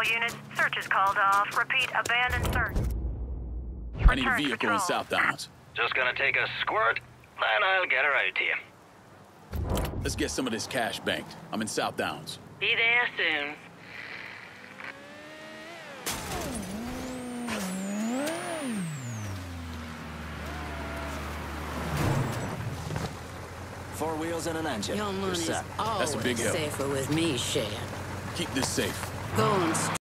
All units, search is called off. Repeat, abandoned search. I need a vehicle in South Downs. Just gonna take a squirt, then I'll get her out to you. Let's get some of this cash banked. I'm in South Downs. Be there soon. Four wheels and an engine. Your money's That's a always big help. safer with me, Shan. Keep this safe. Going